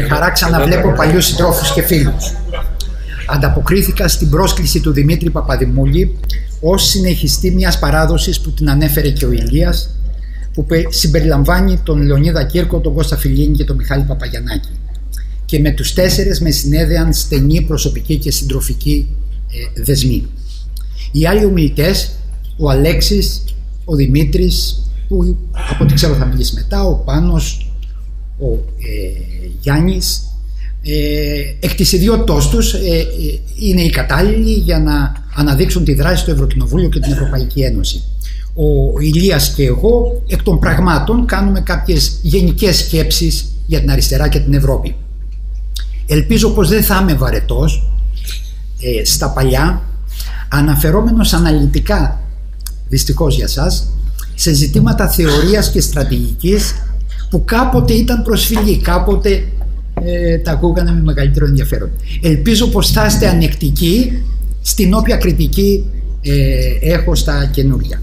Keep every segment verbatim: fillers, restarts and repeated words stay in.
χαρά ξαναβλέπω παλιούς συντρόφους και φίλους. Ανταποκρίθηκα στην πρόσκληση του Δημήτρη Παπαδημούλη ως συνεχιστή μιας παράδοσης που την ανέφερε και ο Ηλίας, που συμπεριλαμβάνει τον Λεωνίδα Κύρκο, τον Κώστα Φιλίνη και τον Μιχάλη Παπαγιαννάκη. Και με τους τέσσερες με συνέδεαν στενή προσωπική και συντροφική ε, δεσμή. Οι άλλοι ομιλητές, ο Αλέξης, ο Δημήτρης, που από ό,τι ξέρω θα μιλήσει μετά, ο Πάνος, ο ε, Γιάννης, ε, εκ της ιδιότητός τους ε, ε, είναι οι κατάλληλοι για να αναδείξουν τη δράση του Ευρωκοινοβούλιο και την Ευρωπαϊκή Ένωση. Ο Ηλίας και εγώ εκ των πραγμάτων κάνουμε κάποιες γενικές σκέψεις για την αριστερά και την Ευρώπη. Ελπίζω πως δεν θα είμαι βαρετός ε, στα παλιά, αναφερόμενος αναλυτικά, δυστυχώς για σας, σε ζητήματα θεωρίας και στρατηγικής που κάποτε ήταν προσφυλή, κάποτε ε, τα ακούγανε με μεγαλύτερο ενδιαφέρον. Ελπίζω πως θα είστε ανεκτικοί στην όποια κριτική ε, έχω στα καινούργια.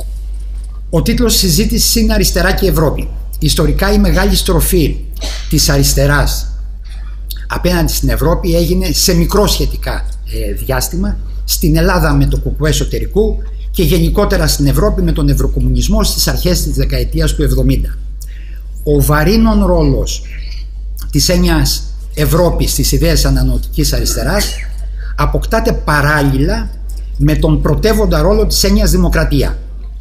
Ο τίτλος συζήτησης είναι «Αριστερά και Ευρώπη». Ιστορικά η μεγάλη στροφή της αριστεράς απέναντι στην Ευρώπη έγινε σε μικρό σχετικά ε, διάστημα, στην Ελλάδα με το κουκουέ εσωτερικού και γενικότερα στην Ευρώπη με τον ευρωκομμουνισμό στις αρχές της δεκαετίας του εβδομήντα. Ο βαρύνων ρόλος της έννοιας Ευρώπης στις ιδέες ανανεωτικής αριστεράς αποκτάται παράλληλα με τον πρωτεύοντα ρόλο της έννοιας δημοκρατία.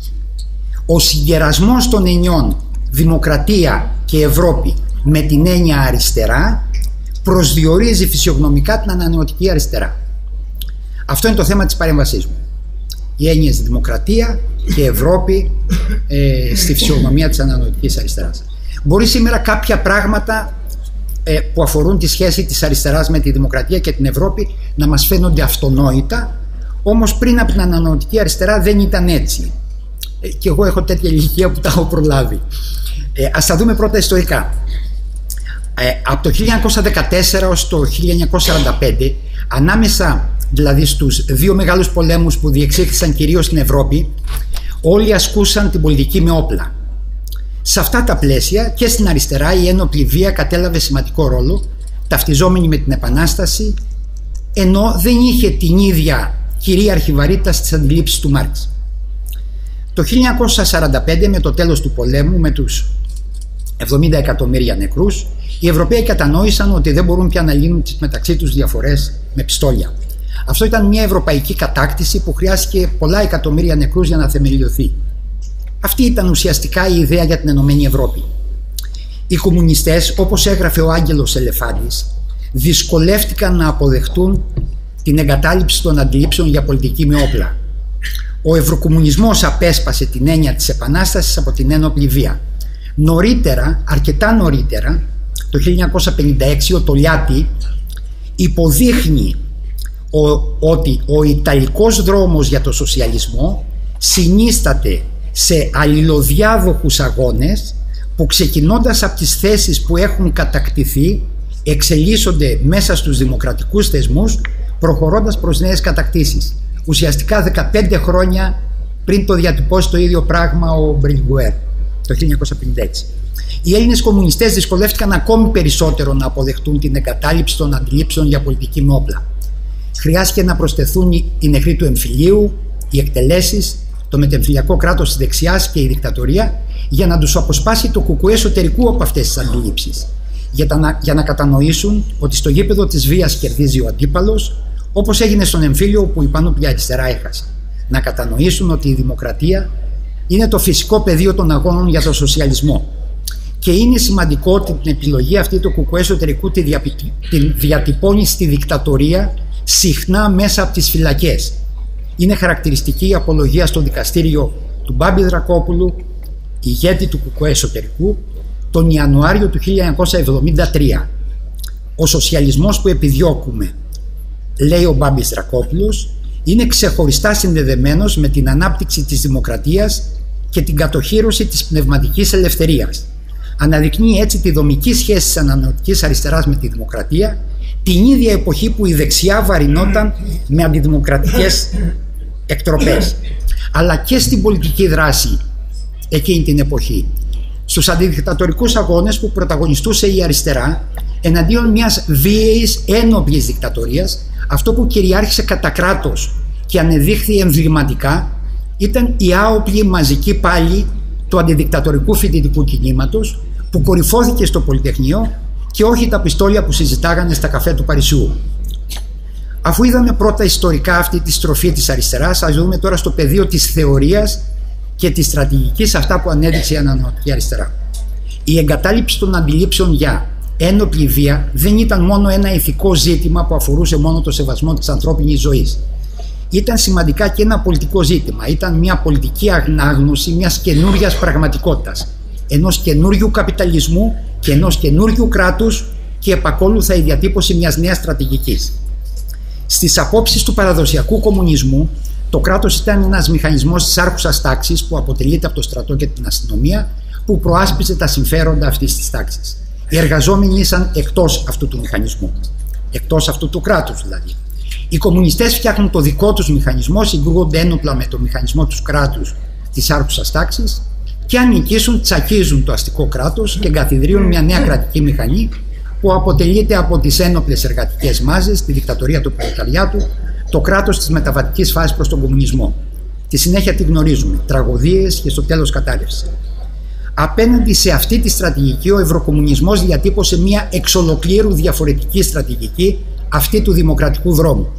Ο συγκερασμός των εννιών δημοκρατία και Ευρώπη με την έννοια αριστερά προσδιορίζει φυσιογνωμικά την ανανεωτική αριστερά. Αυτό είναι το θέμα της παρέμβασής μου. Οι έννοιες δημοκρατία και Ευρώπη ε, στη φυσιογνωμία της ανανεωτικής αριστεράς. Μπορεί σήμερα κάποια πράγματα ε, που αφορούν τη σχέση της αριστεράς με τη δημοκρατία και την Ευρώπη να μας φαίνονται αυτονόητα, όμως πριν από την ανανεωτική αριστερά δεν ήταν έτσι. Ε, και εγώ έχω τέτοια ηλικία που τα έχω προλάβει. Ε, ας τα δούμε πρώτα ιστορικά. Ε, από το χίλια εννιακόσια δεκατέσσερα ως το χίλια εννιακόσια σαράντα πέντε, ανάμεσα δηλαδή στους δύο μεγάλους πολέμους που διεξήχθησαν κυρίως στην Ευρώπη, όλοι ασκούσαν την πολιτική με όπλα. Σε αυτά τα πλαίσια και στην αριστερά η ένοπλη βία κατέλαβε σημαντικό ρόλο, ταυτιζόμενη με την Επανάσταση, ενώ δεν είχε την ίδια κυρίαρχη βαρύτητα στις αντιλήψεις του Μάρξ. Το χίλια εννιακόσια σαράντα πέντε, με το τέλος του πολέμου, με τους εβδομήντα εκατομμύρια νεκρούς, οι Ευρωπαίοι κατανόησαν ότι δεν μπορούν πια να λύνουν τις μεταξύ τους διαφορές με πιστόλια. Αυτό ήταν μια ευρωπαϊκή κατάκτηση που χρειάστηκε πολλά εκατομμύρια νεκρούς για να θεμελιωθεί. Αυτή ήταν ουσιαστικά η ιδέα για την Ενωμένη Ευρώπη. Οι κομμουνιστές, όπως έγραφε ο Άγγελος Ελεφάντης, δυσκολεύτηκαν να αποδεχτούν την εγκατάλειψη των αντιλήψεων για πολιτική με όπλα. Ο ευρωκομμουνισμός απέσπασε την έννοια της επανάστασης από την ένοπλη βία. Νωρίτερα, αρκετά νωρίτερα, το χίλια εννιακόσια πενήντα έξι, ο Τολιάτη υποδείχνει ο, ότι ο ιταλικός δρόμος για το σοσιαλισμό συνίσταται σε αλληλοδιάδοχους αγώνες που, ξεκινώντας από τις θέσεις που έχουν κατακτηθεί, εξελίσσονται μέσα στους δημοκρατικούς θεσμούς, προχωρώντας προς νέες κατακτήσεις. Ουσιαστικά δεκαπέντε χρόνια πριν το διατυπώσει το ίδιο πράγμα ο Μπριλγκουέρ το χίλια εννιακόσια πενήντα έξι. Οι Έλληνες κομμουνιστές δυσκολεύτηκαν ακόμη περισσότερο να αποδεχτούν την εγκατάλειψη των αντιλήψεων για πολιτική με όπλα. Χρειάστηκε να προσθεθούν οι νεκροί του εμφυλίου, οι εκτελέσεις, το μετεμφυλιακό κράτος της δεξιάς και η δικτατορία, για να τους αποσπάσει το κουκουέ εσωτερικού από αυτές τις αντιλήψεις, για, τα, για να κατανοήσουν ότι στο γήπεδο της βίας κερδίζει ο αντίπαλος, όπως έγινε στον εμφύλιο που η πανόπλη αριστερά έχασε. Να κατανοήσουν ότι η δημοκρατία είναι το φυσικό πεδίο των αγώνων για τον σοσιαλισμό. Και είναι σημαντικό ότι την επιλογή αυτή του κουκουέ εσωτερικού τη διατυπώνει στη δικτατορία, συχνά μέσα από τις φυλακές. Είναι χαρακτηριστική η απολογία στο δικαστήριο του Μπάμπη Δρακόπουλου, ηγέτη του κουκουέ εσωτερικού, τον Ιανουάριο του χίλια εννιακόσια εβδομήντα τρία. Ο σοσιαλισμός που επιδιώκουμε, λέει ο Μπάμπης Δρακόπουλος, είναι ξεχωριστά συνδεδεμένος με την ανάπτυξη της δημοκρατίας και την κατοχύρωση της πνευματικής ελευθερίας. Αναδεικνύει έτσι τη δομική σχέση της ανανεωτικής αριστεράς με τη δημοκρατία, την ίδια εποχή που η δεξιά βαρινόταν με αντιδημοκρατικές εκτροπές, αλλά και στην πολιτική δράση εκείνη την εποχή. Στους αντιδικτατορικούς αγώνες που πρωταγωνιστούσε η αριστερά, εναντίον μιας βίαιης ένοπλης δικτατορίας. Αυτό που κυριάρχησε κατά κράτος και ανεδείχθη εμβληματικά ήταν η άοπλη μαζική πάλη του αντιδικτατορικού φοιτητικού κινήματος που κορυφώθηκε στο Πολυτεχνείο και όχι τα πιστόλια που συζητάγανε στα καφέ του Παρισιού. Αφού είδαμε πρώτα ιστορικά αυτή τη στροφή της αριστεράς, ας δούμε τώρα στο πεδίο της θεωρίας και της στρατηγικής αυτά που ανέδειξε η ανανεωτική αριστερά. Η εγκατάλειψη των αντιλήψεων για ένοπλη βία δεν ήταν μόνο ένα ηθικό ζήτημα που αφορούσε μόνο το σεβασμό της ανθρώπινης ζωής. Ήταν σημαντικά και ένα πολιτικό ζήτημα. Ήταν μια πολιτική ανάγνωση μιας καινούριας πραγματικότητας, ενός καινούριου καπιταλισμού και ενός καινούριου κράτους και επακόλουθα η διατύπωση μιας νέας στρατηγικής. Στις απόψεις του παραδοσιακού κομμουνισμού, το κράτος ήταν ένας μηχανισμός της άρχουσας τάξης που αποτελείται από το στρατό και την αστυνομία, που προάσπιζε τα συμφέροντα αυτής της τάξης. Οι εργαζόμενοι ήσαν εκτός αυτού του μηχανισμού, εκτός αυτού του κράτους δηλαδή. Οι κομμουνιστές φτιάχνουν το δικό τους μηχανισμό, συγκρούονται ένοπλα με το μηχανισμό του κράτους της άρχουσας τάξης και αν νικήσουν, τσακίζουν το αστικό κράτος και εγκαθιδρύουν μια νέα κρατική μηχανή που αποτελείται από τις ένοπλες εργατικές μάζες, τη δικτατορία του προλεταριάτου, το κράτος της μεταβατικής φάσης προς τον κομμουνισμό. Τη συνέχεια τη γνωρίζουμε, τραγωδίες και στο τέλος κατάρρευση. Απέναντι σε αυτή τη στρατηγική, ο ευρωκομμουνισμός διατύπωσε μια εξ ολοκλήρου διαφορετική στρατηγική, αυτή του δημοκρατικού δρόμου.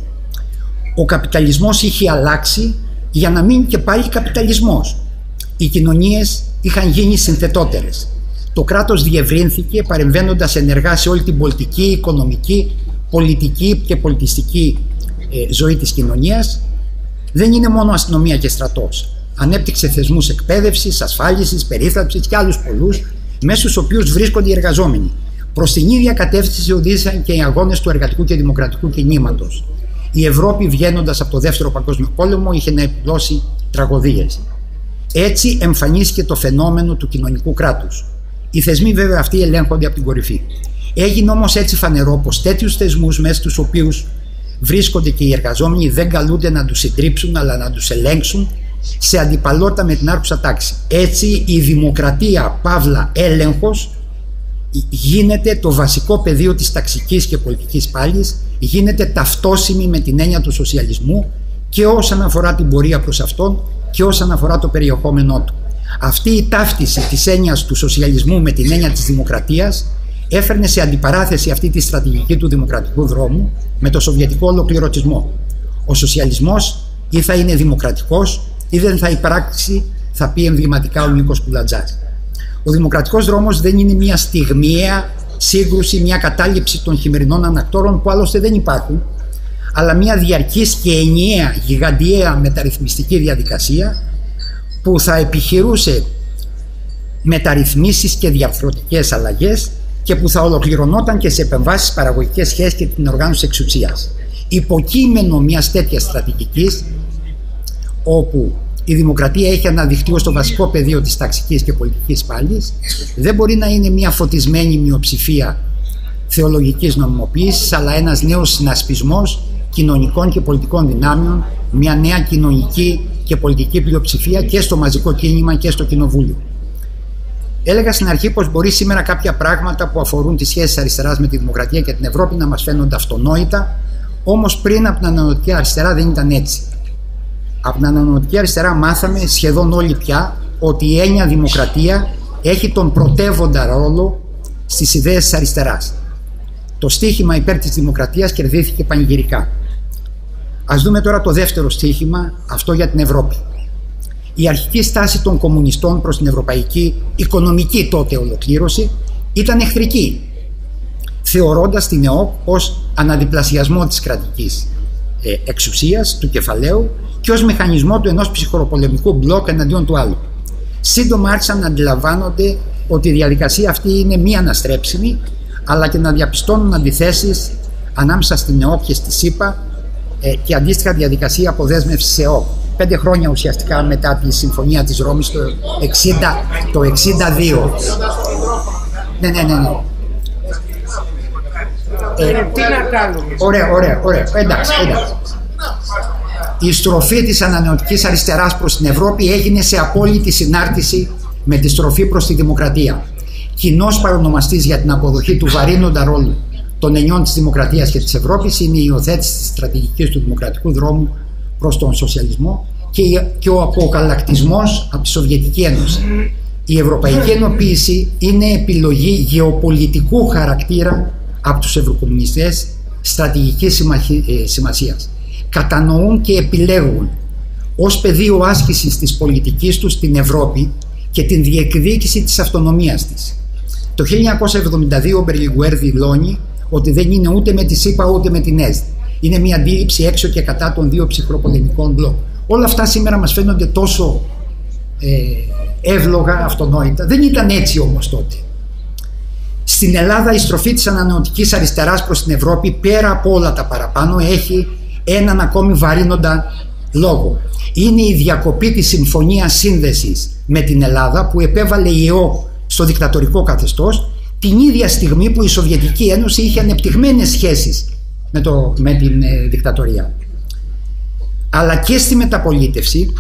Ο καπιταλισμός είχε αλλάξει για να μείνει και πάλι καπιταλισμός. Οι κοινωνίες είχαν γίνει συνθετότερες. Το κράτος διευρύνθηκε παρεμβαίνοντας ενεργά σε όλη την πολιτική, οικονομική, πολιτική και πολιτιστική ε, ζωή της κοινωνίας. Δεν είναι μόνο αστυνομία και στρατός. Ανέπτυξε θεσμούς εκπαίδευσης, ασφάλισης, περίθαλψης και άλλους πολλούς, μέσα στους οποίους βρίσκονται οι εργαζόμενοι. Προς την ίδια κατεύθυνση οδήγησαν και οι αγώνες του εργατικού και δημοκρατικού κινήματος. Η Ευρώπη, βγαίνοντας από το Δεύτερο Παγκόσμιο Πόλεμο, είχε να επιδώσει τραγωδίες. Έτσι εμφανίστηκε το φαινόμενο του κοινωνικού κράτους. Οι θεσμοί βέβαια αυτοί ελέγχονται από την κορυφή. Έγινε όμως έτσι φανερό πως τέτοιους θεσμούς μέσα στους οποίους βρίσκονται και οι εργαζόμενοι δεν καλούνται να τους συντρίψουν αλλά να τους ελέγξουν σε αντιπαλότητα με την άρχουσα τάξη. Έτσι η δημοκρατία, παύλα έλεγχος, γίνεται το βασικό πεδίο της ταξικής και πολιτικής πάλης, γίνεται ταυτόσιμη με την έννοια του σοσιαλισμού και όσον αφορά την πορεία προς αυτόν και όσον αφορά το περιεχόμενό του. Αυτή η ταύτιση της έννοιας του σοσιαλισμού με την έννοια της δημοκρατίας έφερνε σε αντιπαράθεση αυτή τη στρατηγική του δημοκρατικού δρόμου με το σοβιετικό ολοκληρωτισμό. Ο σοσιαλισμός ή θα είναι δημοκρατικός ή δεν θα υπάρξει, θα πει εμβληματικά ο Νίκος Κουλατζάς. Ο δημοκρατικός δρόμος δεν είναι μια στιγμιαία σύγκρουση, μια κατάληψη των χειμερινών ανακτόρων που άλλωστε δεν υπάρχουν, αλλά μια διαρκής και ενιαία, γιγαντιαία μεταρρυθμιστική διαδικασία που θα επιχειρούσε μεταρρυθμίσεις και διαρθρωτικές αλλαγές και που θα ολοκληρωνόταν και σε επεμβάσεις παραγωγικές σχέσεις και την οργάνωση εξουσίας. Υποκείμενο μιας τέτοιας στρατηγικής, όπου η δημοκρατία έχει αναδειχθεί ως το βασικό πεδίο της ταξικής και πολιτικής πάλης, δεν μπορεί να είναι μια φωτισμένη μειοψηφία θεολογικής νομιμοποίησης, αλλά ένας νέος συνασπισμός κοινωνικών και πολιτικών δυνάμεων, μια νέα κοινωνική και πολιτική πλειοψηφία και στο μαζικό κίνημα και στο κοινοβούλιο. Έλεγα στην αρχή πως μπορεί σήμερα κάποια πράγματα που αφορούν τις σχέσεις αριστεράς με τη δημοκρατία και την Ευρώπη να μας φαίνονται αυτονόητα, όμως πριν από την ανανεωτική αριστερά δεν ήταν έτσι. Από την ανανεωτική αριστερά μάθαμε σχεδόν όλοι πια ότι η έννοια δημοκρατία έχει τον πρωτεύοντα ρόλο στις ιδέες της αριστεράς. Το στίχημα υπέρ της δημοκρατίας κερδίθηκε πανηγυρικά. Ας δούμε τώρα το δεύτερο στίχημα, αυτό για την Ευρώπη. Η αρχική στάση των κομμουνιστών προς την ευρωπαϊκή οικονομική τότε ολοκλήρωση ήταν εχθρική, θεωρώντας την ΕΟΚ ως αναδιπλασιασμό της κρατικής ε, εξουσίας, του κεφαλαίου και ως μηχανισμό του ενός ψυχροπολεμικού μπλοκ εναντίον του άλλου. Σύντομα άρχισαν να αντιλαμβάνονται ότι η διαδικασία αυτή είναι μη αναστρέψιμη, αλλά και να διαπιστώνουν αντιθέσεις ανάμεσα στην ΕΟΚ και στη ΣΥΠΑ ε, και αντίστοιχα διαδικασία αποδέσμευσης ΕΟΚ. Πέντε χρόνια ουσιαστικά μετά τη Συμφωνία της Ρώμης το, εξήντα, το εξήντα δύο. Ναι, ναι, ναι, ναι. Ε, τι να κάνουμε. Ωραία, ωραία, ωραία. Εντάξει, εντάξει. Η στροφή της ανανεωτικής αριστεράς προς την Ευρώπη έγινε σε απόλυτη συνάρτηση με τη στροφή προς τη δημοκρατία. κοινός παρονομαστής για την αποδοχή του βαρύνοντα ρόλου των ενιών της δημοκρατίας και της Ευρώπης είναι η υιοθέτηση της στρατηγικής του δημοκρατικού δρόμου προς τον σοσιαλισμό και ο αποκαλλακτισμός από τη Σοβιετική Ένωση. Η ευρωπαϊκή ενοποίηση είναι επιλογή γεωπολιτικού χαρακτήρα από τους ευρωκομμουνιστές στρατηγικής σημασίας. Κατανοούν και επιλέγουν ως πεδίο άσκησης της πολιτικής τους την Ευρώπη και την διεκδίκηση της αυτονομίας της. Το χίλια εννιακόσια εβδομήντα δύο ο Μπερλιγκουέρ δηλώνει ότι δεν είναι ούτε με τη ΣΥΠΑ ούτε με την ΕΣΔ. Είναι μια αντίληψη έξω και κατά των δύο ψυχροπολεμικών μπλοκ. Όλα αυτά σήμερα μας φαίνονται τόσο ε, εύλογα, αυτονόητα. Δεν ήταν έτσι όμως τότε. Στην Ελλάδα η στροφή της ανανεωτικής αριστεράς προς την Ευρώπη, πέρα από όλα τα παραπάνω, έχει έναν ακόμη βαρύνοντα λόγο. Είναι η διακοπή της συμφωνίας σύνδεσης με την Ελλάδα που επέβαλε η ΕΟ στο δικτατορικό καθεστώς την ίδια στιγμή που η Σοβιετική Ένωση είχε ανεπτυγμένες σχέσεις με, το, με την ε, δικτατορία. Αλλά και στη μεταπολίτευση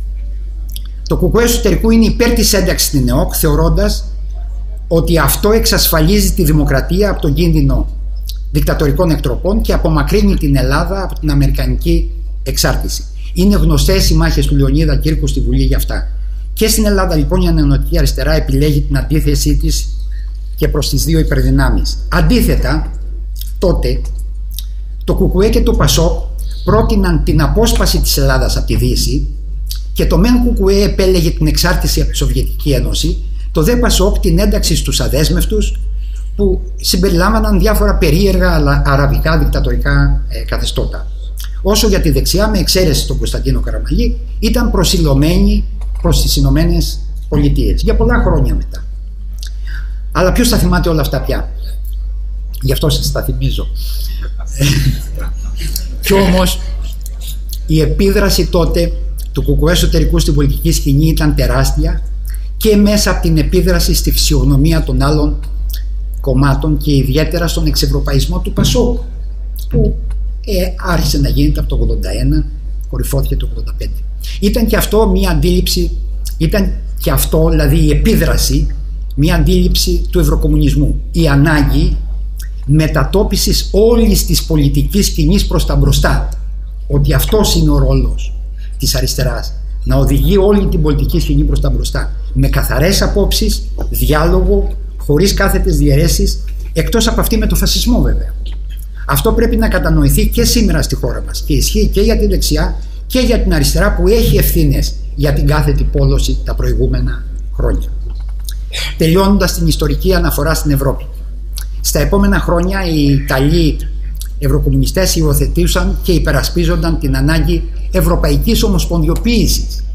το ΚΚΕ εσωτερικού είναι υπέρ της ένταξης στην ΕΟΚ, θεωρώντας ότι αυτό εξασφαλίζει τη δημοκρατία από τον κίνδυνο δικτατορικών εκτροπών και απομακρύνει την Ελλάδα από την αμερικανική εξάρτηση. Είναι γνωστές οι μάχες του Λεωνίδα Κύρκου στη Βουλή για αυτά. Και στην Ελλάδα λοιπόν η ανανεωτική αριστερά επιλέγει την αντίθεσή της και προς τις δύο υπερδυνάμεις. Αντίθετα, τότε το ΚΚΕ και το ΠΑΣΟΚ πρότειναν την απόσπαση της Ελλάδας από τη Δύση και το ΜΕΝ ΚΚΕ επέλεγε την εξάρτηση από τη Σοβιετική Ένωση, το ΔΕ ΠΑΣΟΚ την ένταξη στους αδέσμευτους που συμπεριλάμβαναν διάφορα περίεργα αλλά αραβικά δικτατορικά ε, καθεστώτα. Όσο για τη δεξιά, με εξαίρεση τον Κωνσταντίνο Καραμαλή, ήταν προσιλωμένη προς τις Ηνωμένες Πολιτείες για πολλά χρόνια μετά. Αλλά ποιος θα θυμάται όλα αυτά πια? Γι' αυτό σας τα θυμίζω. Κι όμως η επίδραση τότε του ΚΚΕ εσωτερικού στην πολιτική σκηνή ήταν τεράστια και μέσα από την επίδραση στη φυσιογνωμία των άλλων κομμάτων και ιδιαίτερα στον εξευρωπαϊσμό του ΠΑΣΟΚ που ε, άρχισε να γίνεται από το ογδόντα ένα, κορυφώθηκε το ογδόντα πέντε. Ήταν και αυτό μια αντίληψη, ήταν και αυτό δηλαδή η επίδραση, μια αντίληψη του ευρωκομμουνισμού. Η ανάγκη μετατόπισης όλης της πολιτικής σκηνής προς τα μπροστά. Ότι αυτός είναι ο ρόλος της αριστεράς. Να οδηγεί όλη την πολιτική σκηνή προς τα μπροστά. Με καθαρές απόψεις, διάλογο, χωρίς κάθετες διαιρέσεις, εκτός από αυτή με το φασισμό βέβαια. Αυτό πρέπει να κατανοηθεί και σήμερα στη χώρα μας και ισχύει και για τη δεξιά και για την αριστερά που έχει ευθύνες για την κάθετη πόλωση τα προηγούμενα χρόνια. Τελειώνοντας την ιστορική αναφορά στην Ευρώπη. Στα επόμενα χρόνια οι Ιταλοί ευρωκομμουνιστές υιοθετούσαν και υπερασπίζονταν την ανάγκη ευρωπαϊκής ομοσπονδιοποίησης.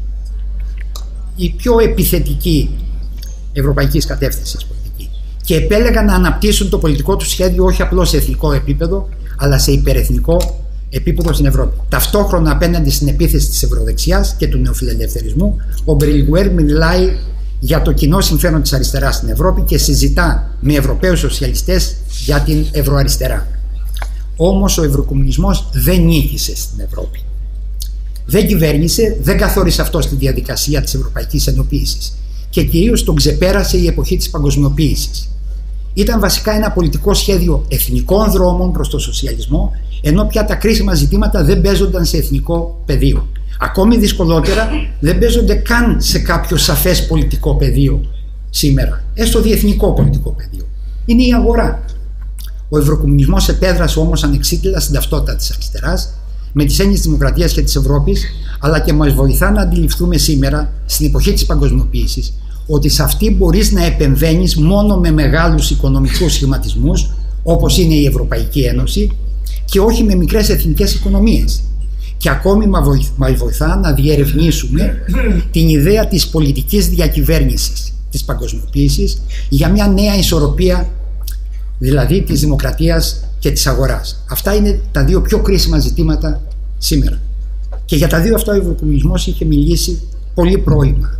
Η πιο επιθετική ευρωπαϊκής κατεύθυνσης πολιτική. Και επέλεγαν να αναπτύσσουν το πολιτικό του σχέδιο όχι απλώς σε εθνικό επίπεδο, αλλά σε υπερεθνικό επίπεδο στην Ευρώπη. Ταυτόχρονα απέναντι στην επίθεση της ευρωδεξιάς και του νεοφιλελευθερισμού, ο Μπερλιγκουέρ μιλάει για το κοινό συμφέρον της αριστεράς στην Ευρώπη και συζητά με Ευρωπαίους σοσιαλιστές για την ευρωαριστερά. Όμως ο ευρωκομμουνισμός δεν νίκησε στην Ευρώπη. Δεν κυβέρνησε, δεν καθόρισε αυτό στη διαδικασία της ευρωπαϊκής ενοποίησης και κυρίως τον ξεπέρασε η εποχή της παγκοσμιοποίησης. Ήταν βασικά ένα πολιτικό σχέδιο εθνικών δρόμων προς το σοσιαλισμό, ενώ πια τα κρίσιμα ζητήματα δεν παίζονταν σε εθνικό πεδίο. Ακόμη δυσκολότερα δεν παίζονται καν σε κάποιο σαφές πολιτικό πεδίο σήμερα, έστω διεθνικό πολιτικό πεδίο. Είναι η αγορά. Ο ευρωκομμουνισμός επέδρασε όμως ανεξίτηλα στην ταυτότητα της αριστεράς, με τις έννοιες της δημοκρατίας και της Ευρώπης, αλλά και μας βοηθά να αντιληφθούμε σήμερα, στην εποχή της παγκοσμιοποίησης, ότι σε αυτή μπορείς να επεμβαίνεις μόνο με μεγάλους οικονομικούς σχηματισμούς, όπως είναι η Ευρωπαϊκή Ένωση, και όχι με μικρές εθνικές οικονομίες. Και ακόμη μας βοηθά να διερευνήσουμε την ιδέα της πολιτικής διακυβέρνησης της παγκοσμιοποίησης για μια νέα ισορροπία, δηλαδή της δημοκρατίας και της αγοράς. Αυτά είναι τα δύο πιο κρίσιμα ζητήματα σήμερα. Και για τα δύο αυτά ο ευρωκομμουνισμός είχε μιλήσει πολύ πρώιμα.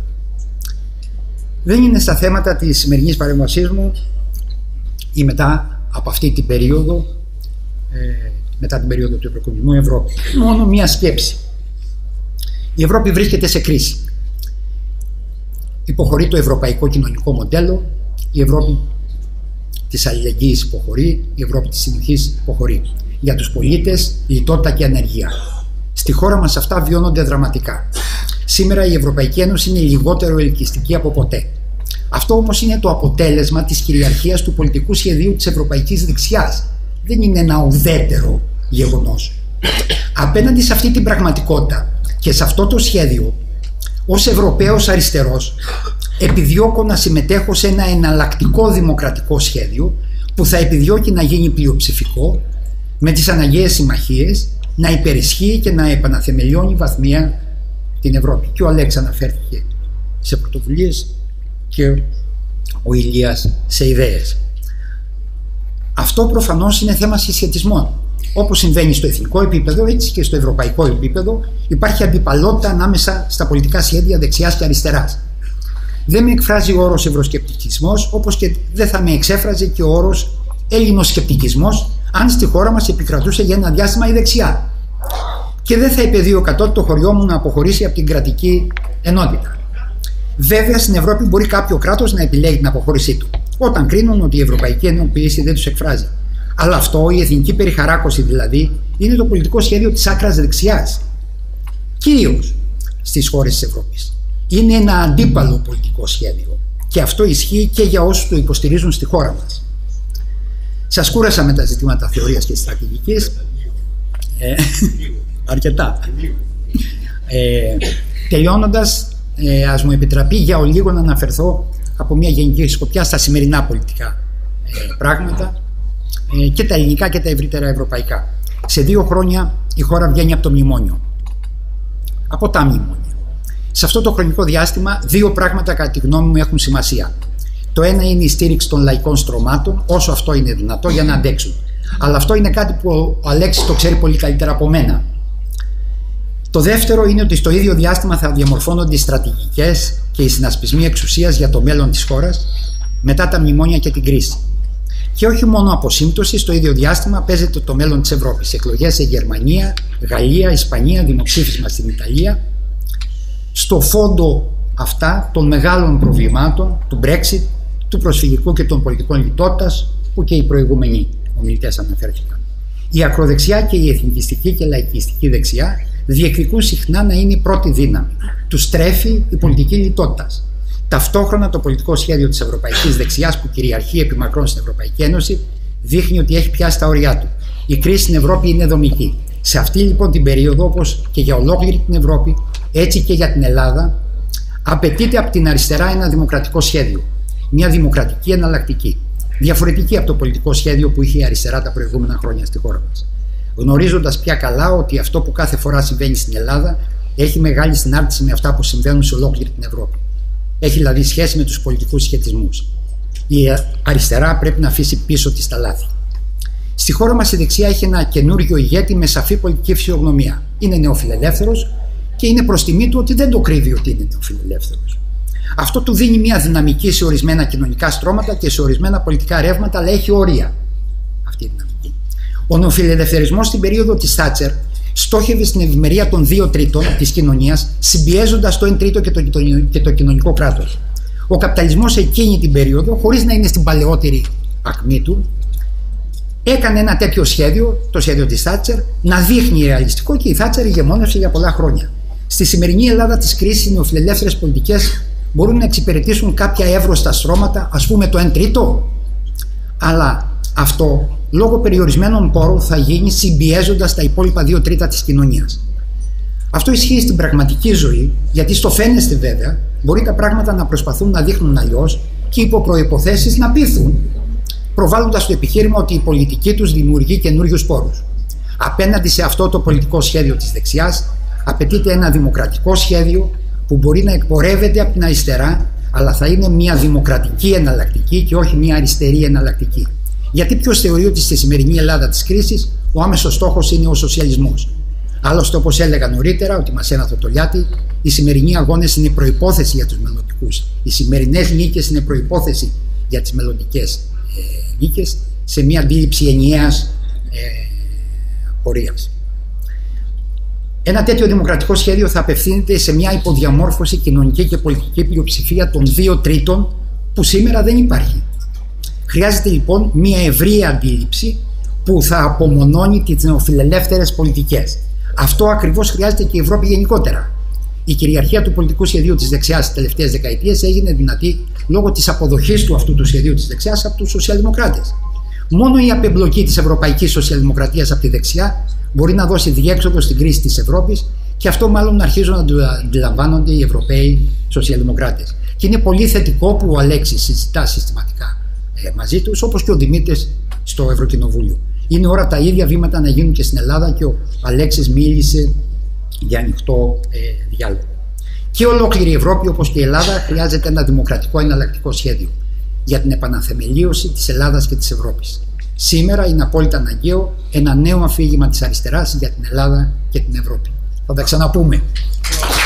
Δεν είναι στα θέματα της σημερινής παρέμβασής μου ή μετά από αυτή την περίοδο, ε, μετά την περίοδο του ευρωκομμουνισμού, η Ευρώπη. Μόνο μία σκέψη. Η Ευρώπη βρίσκεται σε κρίση. Υποχωρεί το ευρωπαϊκό κοινωνικό μοντέλο, Η Ευρώπη της αλληλεγγύης υποχωρεί, η Ευρώπη της συνοχής υποχωρεί. Για τους πολίτες, λιτότητα και ανεργία. Στη χώρα μας αυτά βιώνονται δραματικά. Σήμερα η Ευρωπαϊκή Ένωση είναι λιγότερο ελκυστική από ποτέ. Αυτό όμως είναι το αποτέλεσμα της κυριαρχίας του πολιτικού σχεδίου της ευρωπαϊκής δεξιάς. Δεν είναι ένα ουδέτερο γεγονός. Απέναντι σε αυτή την πραγματικότητα και σε αυτό το σχέδιο, ως Ευρωπαίος αριστερός, επιδιώκω να συμμετέχω σε ένα εναλλακτικό δημοκρατικό σχέδιο που θα επιδιώκει να γίνει πλειοψηφικό, με τις αναγκαίες συμμαχίες, να υπερισχύει και να επαναθεμελιώνει βαθμία την Ευρώπη. Και ο Αλέξ αναφέρθηκε σε πρωτοβουλίες και ο Ηλίας σε ιδέες. Αυτό προφανώς είναι θέμα συσχετισμών. Όπως συμβαίνει στο εθνικό επίπεδο, έτσι και στο ευρωπαϊκό επίπεδο υπάρχει αντιπαλότητα ανάμεσα στα πολιτικά σχέδια δεξιάς και αριστεράς. Δεν με εκφράζει ο όρος ευρωσκεπτικισμός, όπως και δεν θα με εξέφραζε και ο όρος ελληνοσκεπτικισμός, αν στη χώρα μας επικρατούσε για ένα διάστημα η δεξιά. Και δεν θα επαιδείωκα τότε το χωριό μου να αποχωρήσει από την κρατική ενότητα. Βέβαια, στην Ευρώπη μπορεί κάποιο κράτος να επιλέγει την αποχώρησή του, όταν κρίνουν ότι η ευρωπαϊκή ενοποίηση δεν τους εκφράζει. Αλλά αυτό, η εθνική περιχαράκωση δηλαδή, είναι το πολιτικό σχέδιο της άκρας δεξιάς. Κυρίως στις χώρες της Ευρώπης. Είναι ένα αντίπαλο πολιτικό σχέδιο. Και αυτό ισχύει και για όσους το υποστηρίζουν στη χώρα μας. Σας κούρασα με τα ζητήματα θεωρίας και στρατηγικής. Ε, αρκετά. Ε, τελειώνοντας, ε, ας μου επιτραπεί για ο λίγο να αναφερθώ από μια γενική σκοπιά στα σημερινά πολιτικά ε, πράγματα ε, και τα ελληνικά και τα ευρύτερα ευρωπαϊκά. Σε δύο χρόνια η χώρα βγαίνει από το μνημόνιο. Από τα μνημόνια. Σε αυτό το χρονικό διάστημα δύο πράγματα κατά τη γνώμη μου έχουν σημασία. Το ένα είναι η στήριξη των λαϊκών στρωμάτων, όσο αυτό είναι δυνατό, για να αντέξουν. Αλλά αυτό είναι κάτι που ο Αλέξης το ξέρει πολύ καλύτερα από μένα. Το δεύτερο είναι ότι στο ίδιο διάστημα θα διαμορφώνονται οι στρατηγικές και οι συνασπισμοί εξουσίας για το μέλλον της χώρας μετά τα μνημόνια και την κρίση. Και όχι μόνο από σύμπτωση, στο ίδιο διάστημα παίζεται το μέλλον της Ευρώπης. Εκλογές σε Γερμανία, Γαλλία, Ισπανία, δημοψήφισμα στην Ιταλία. Στο φόντο αυτά των μεγάλων προβλημάτων, του Brexit, του προσφυγικού και των πολιτικών λιτότητας, που και οι προηγούμενοι ομιλητές αναφέρθηκαν. Η ακροδεξιά και η εθνικιστική και λαϊκιστική δεξιά διεκδικούν συχνά να είναι η πρώτη δύναμη. Τους τρέφει η πολιτική λιτότητας. Ταυτόχρονα το πολιτικό σχέδιο της ευρωπαϊκής δεξιάς, που κυριαρχεί επιμακρών στην Ευρωπαϊκή Ένωση, δείχνει ότι έχει πιάσει τα όρια του. Η κρίση στην Ευρώπη είναι δομική. Σε αυτή λοιπόν την περίοδο, όπως και για ολόκληρη την Ευρώπη, έτσι και για την Ελλάδα, απαιτείται από την αριστερά ένα δημοκρατικό σχέδιο. Μια δημοκρατική εναλλακτική. Διαφορετική από το πολιτικό σχέδιο που είχε η αριστερά τα προηγούμενα χρόνια στη χώρα μας. Γνωρίζοντας πια καλά ότι αυτό που κάθε φορά συμβαίνει στην Ελλάδα έχει μεγάλη συνάρτηση με αυτά που συμβαίνουν σε ολόκληρη την Ευρώπη. Έχει δηλαδή σχέση με τους πολιτικούς σχετισμούς. Η αριστερά πρέπει να αφήσει πίσω της τα λάθη. Στη χώρα μας η δεξιά έχει ένα καινούριο ηγέτη με σαφή πολιτική φυσιογνωμία. Είναι νεοφιλελεύθερος και είναι προς τιμή του ότι δεν το κρύβει ότι είναι νεοφιλελεύθερος. Αυτό του δίνει μια δυναμική σε ορισμένα κοινωνικά στρώματα και σε ορισμένα πολιτικά ρεύματα, αλλά έχει όρια αυτή η δυναμική. Ο νεοφιλελευθερισμός στην περίοδο της Θάτσερ στόχευε στην ευημερία των δύο τρίτων της κοινωνίας, συμπιέζοντας το εν τρίτο και το, και το κοινωνικό κράτος. Ο καπιταλισμός εκείνη την περίοδο, χωρίς να είναι στην παλαιότερη ακμή του, έκανε ένα τέτοιο σχέδιο, το σχέδιο της Θάτσερ, να δείχνει ρεαλιστικό, και η Θάτσερ ηγεμόνευσε για πολλά χρόνια. Στη σημερινή Ελλάδα της κρίσης, οι νεοφιλελεύθερες πολιτικές μπορούν να εξυπηρετήσουν κάποια εύρωστα στρώματα, ας πούμε το εν τρίτο, αλλά αυτό λόγω περιορισμένων πόρων θα γίνει συμπιέζοντας τα υπόλοιπα δύο τρίτα της κοινωνίας. Αυτό ισχύει στην πραγματική ζωή, γιατί στο φαίνεστε βέβαια μπορεί τα πράγματα να προσπαθούν να δείχνουν αλλιώς και υπό προϋποθέσεις να πείθουν, προβάλλοντας το επιχείρημα ότι η πολιτική τους δημιουργεί καινούριους πόρους. Απέναντι σε αυτό το πολιτικό σχέδιο της δεξιάς απαιτείται ένα δημοκρατικό σχέδιο που μπορεί να εκπορεύεται από την αριστερά, αλλά θα είναι μια δημοκρατική εναλλακτική και όχι μια αριστερή εναλλακτική. Γιατί ποιος θεωρεί ότι στη σημερινή Ελλάδα της κρίσης ο άμεσος στόχος είναι ο σοσιαλισμός. Άλλωστε, όπως έλεγα νωρίτερα, ότι μας έναθο το Λιάτι, οι σημερινοί αγώνες είναι προϋπόθεση για τους μελλοντικούς. Οι σημερινές νίκες είναι προϋπόθεση για τις μελλοντικές ε, νίκες, σε μια αντίληψη ενιαίας ε, πορείας. Ένα τέτοιο δημοκρατικό σχέδιο θα απευθύνεται σε μια υποδιαμόρφωση κοινωνική και πολιτική πλειοψηφία των δύο τρίτων που σήμερα δεν υπάρχει. Χρειάζεται λοιπόν μια ευρεία αντίληψη που θα απομονώνει τις νεοφιλελεύθερες πολιτικές. Αυτό ακριβώς χρειάζεται και η Ευρώπη γενικότερα. Η κυριαρχία του πολιτικού σχεδίου της δεξιάς τις τελευταίες δεκαετίες έγινε δυνατή λόγω της αποδοχής του αυτού του σχεδίου της δεξιάς από τους σοσιαλδημοκράτες. Μόνο η απεμπλοκή της ευρωπαϊκής σοσιαλδημοκρατίας από τη δεξιά μπορεί να δώσει διέξοδο στην κρίση της Ευρώπης, και αυτό μάλλον αρχίζουν να το αντιλαμβάνονται οι Ευρωπαίοι σοσιαλδημοκράτες. Και είναι πολύ θετικό που ο Αλέξης συζητά συστηματικά ε, μαζί τους, όπως και ο Δημήτρης στο Ευρωκοινοβούλιο. Είναι ώρα τα ίδια βήματα να γίνουν και στην Ελλάδα, και ο Αλέξης μίλησε για ανοιχτό ε, διάλογο. Και ολόκληρη η Ευρώπη, όπως και η Ελλάδα, χρειάζεται ένα δημοκρατικό εναλλακτικό σχέδιο για την επαναθεμελίωση της Ελλάδας και της Ευρώπης. Σήμερα είναι απόλυτα αναγκαίο ένα νέο αφήγημα της αριστεράς για την Ελλάδα και την Ευρώπη. Θα τα ξαναπούμε.